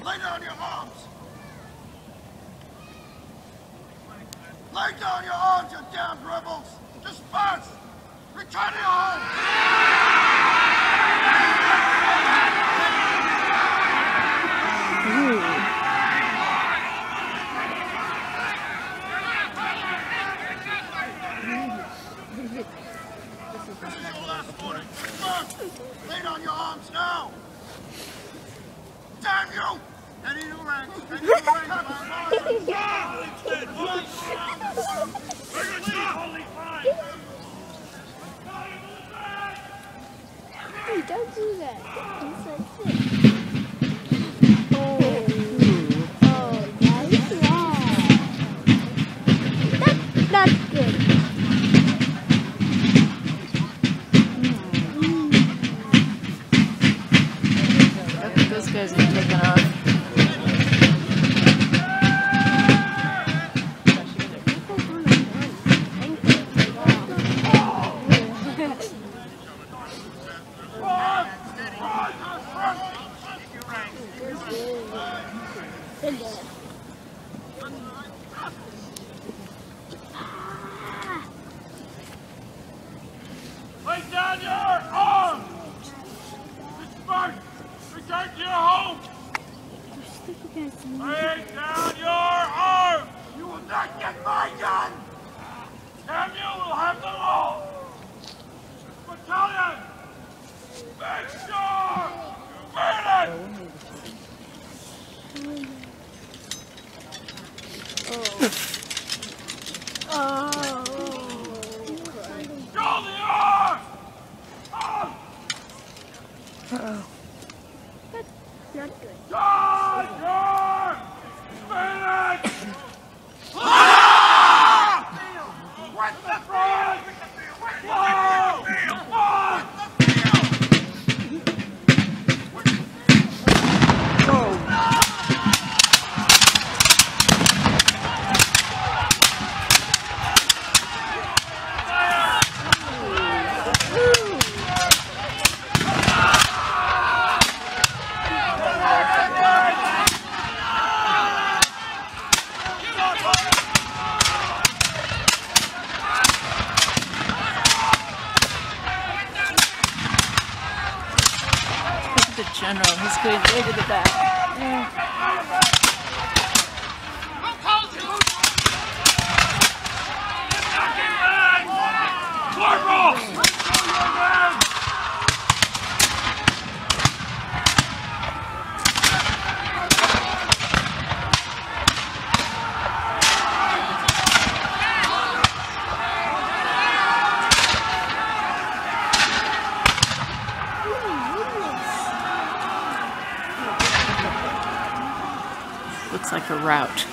Lay down your arms! Lay down your arms, you damned rebels! Disperse! Return to your homes! This is your last warning. Disperse! Lay down your arms now! Damn you! Head in your ranks! Head in your Hey, don't do that. He's so sick. Oh, that's wrong. That's good. I think those guys are taking off. Lay down your arms! Disperse! Return to your home! Lay down your arms! You will not get my gun! Damn you will have them all! Battalion! Make sure! Burn it! Draw the arm! Uh-oh. That's not good. Charge! Finish! What's the front? The general, he's going way to the back. Corporal! Looks like a rout.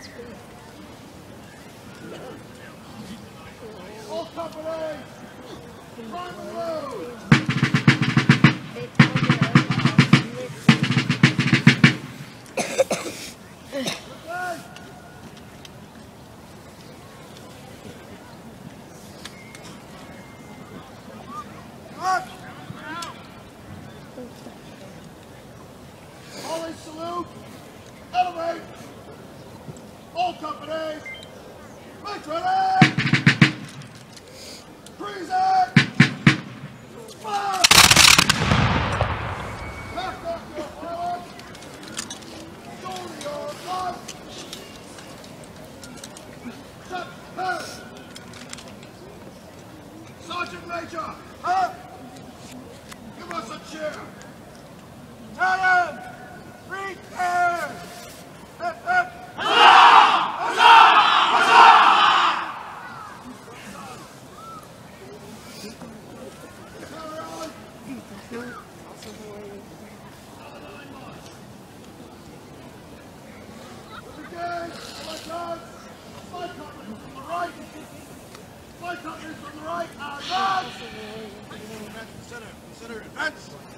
All company! Prime and load! Always salute! Elevate! All companies! Make ready! Freezing! Fire! Left off your forward! Shoulder your front! Set! Head! Sergeant Major! Huh? Give us a cheer! Talent! Free air! Consider advance!